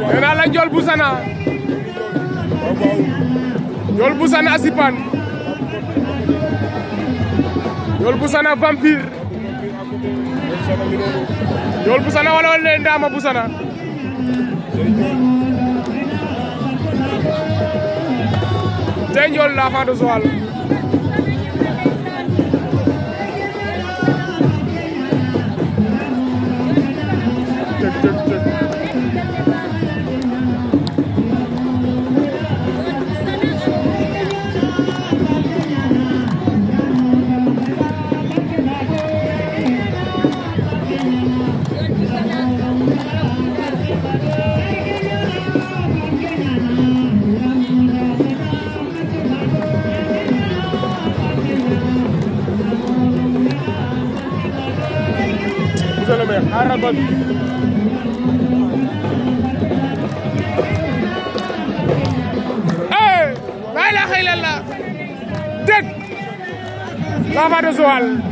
nee naa la Ndiol bu Sana Ndiol bu Sana Asipane Ndiol bu Sana Vampire Ndiol bu Sana wala wala Ndama bu Sana tey Ndiol l'enfant de Joal Arabad la ilaha illallah dëgg l'enfant de Joal